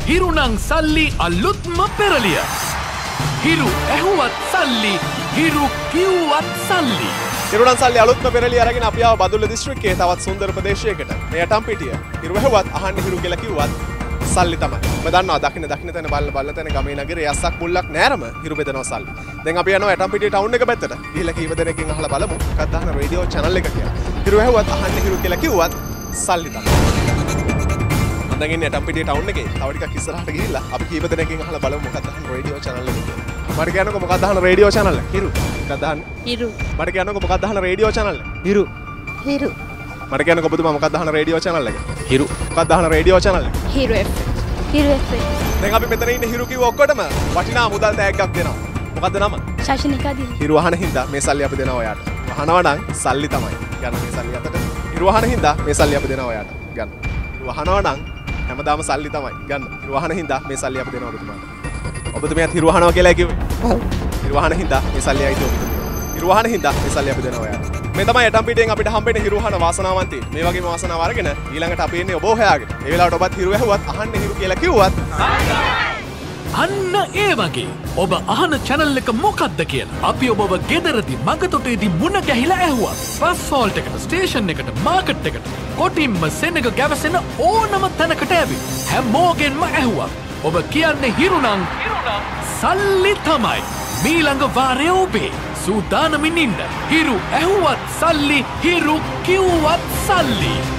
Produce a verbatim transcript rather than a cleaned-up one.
හිරුණං සල්ලි අලුත්ම පෙරලිය. හිරු ඇහුවත් සල්ලි, හිරු කිව්වත් සල්ලි. හිරුණං සල්ලි අලුත්ම පෙරලිය අරගෙන අපි ආව බදුල්ල දිස්ත්‍රික්කයේ තවත් සුන්දර ප්‍රදේශයකට. මේ අටම්පිටිය. හිරු ඇහුවත් අහන්නේ හිරු කියලා කිව්වත් සල්ලි තමයි. ඔබ දන්නවා දකින්න දකින්න තැන බල්ල බල්ල තැන ගමේ නගරේ යස්සක් මුල්ලක් නෑරම හිරු බෙදනවා සල්ලි. දැන් අපි යනවා ඇටම්පිටිය ටවුන් එක පැත්තට. ගිහලා කීප දෙනෙක්ගෙන් අහලා බලමු මොකක්ද අහන රේඩියෝ channel එක කියලා. හිරු ඇහුවත් අහන්නේ හිරු කියලා කිව්වත් සල්ලි තමයි. මම දැන් ඉන්නේ ඇටම්පිටිය ටවුන් එකේ. තව ටිකක් ඉස්සරහට ගිහිල්ලා අපි කීප දෙනෙක්ගෙන් අහලා බලමු මොකක්ද අහන රේඩියෝ channel එක කියලා. මට කියන්නකෝ මොකක්ද අහන රේඩියෝ channel එක? හිරු. මොකක්ද අහන්නේ? හිරු. මට කියන්නකෝ මොකක්ද අහන රේඩියෝ channel එක? හිරු. හිරු. මට කියන්නකෝ ඔබතුමා මොකක්ද අහන රේඩියෝ channel එක? හිරු. මොකක්ද අහන රේඩියෝ channel එක? හිරු එෆ්. හිරු එෆ්. දැන් අපි මෙතන ඉන්නේ හිරු කිව්ව ඔක්කොටම වටිනා මුදල් තෑග්ගක් දෙනවා. මොකද්ද නම? ශාසනිකා දින. හිරු අහන හින්දා මේ සල්ලි අපි දෙනවා ඔයාට. අහනවා නම් සල්ලි තමයි. ගන්න මේ සල්ලි අතට. හිරු අහන හින්දා මේ සල්ලි අපි දෙනවා ඔයාට. ගන්න. හිරු අහනවා නම් හැමදාම සල්ලි තමයි. ගන්න. හිරු අහන හින්දා මේ සල්ලි අපි දෙනවා ඔබතුමාට. ඔබතුමියත් හිරු අහනවා කියලා කිව්වේ. ඔව්. හිරු අහන හින්දා මේ සල්ලි ආයිද ඔබතුමියට. හිරු අහන හින්දා මේ සල්ලි අපි දෙනවා ඔයාට. මේ තමයි ඇටම්පිටියෙන් අපිට හම්බෙන්නේ හිරු අහන වාසනාවන්තයෙක්. මේ වගේම වාසනාව අරගෙන ඊළඟට අපි එන්නේ ඔබ හොයාගෙන. ඒ වෙලාවට ඔබත් හිරු ඇහුවත් අහන්නේ හිරු කියලා කිව්වත් අන්න ඒ වගේ ඔබ අහන channel එක මොකක්ද කියලා අපි ඔබව ගෙදරදී මගතොටේදී මුණ ගැහිලා ඇහුවා. බස් හෝල්ට් එකට, ස්ටේෂන් එකට, මාකට් එකට කොටින්ම සෙනග ගැවසෙන ඕනම තැනකට ඇවිත් හැමෝගෙන්ම ඇහුවා. ඔබ කියන්නේ හිරුණං සල්ලි තමයි. මීළඟ වාරයේ ඔබේ සූදානමින් ඉන්න. හිරු ඇහුවත් සල්ලි, හිරු කිව්වත් සල්ලි.